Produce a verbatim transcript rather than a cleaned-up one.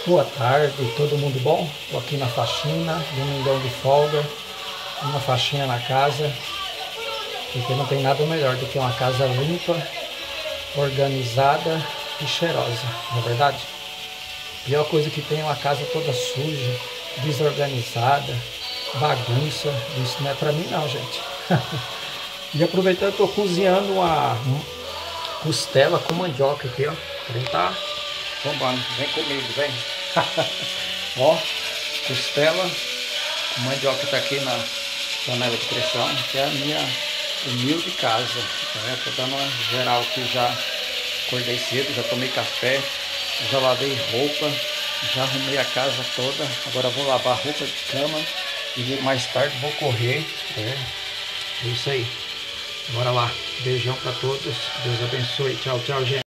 Boa tarde, todo mundo bom? Estou aqui na faxina, domingão de folga, uma faxina na casa, porque não tem nada melhor do que uma casa limpa, organizada e cheirosa, não é verdade? A pior coisa que tem é uma casa toda suja, desorganizada, bagunça, isso não é pra mim não, gente. E aproveitando, estou cozinhando uma costela com mandioca aqui, ó. O trem tá bombando, vem comigo, vem. Ó, costela, a mandioca tá aqui na panela de pressão, que é a minha humilde casa. É, tô dando uma geral aqui já. Acordei cedo, já tomei café, já lavei roupa, já arrumei a casa toda. Agora vou lavar roupa de cama e mais tarde vou correr. É, é isso aí. Bora lá. Beijão pra todos. Deus abençoe. Tchau, tchau, gente.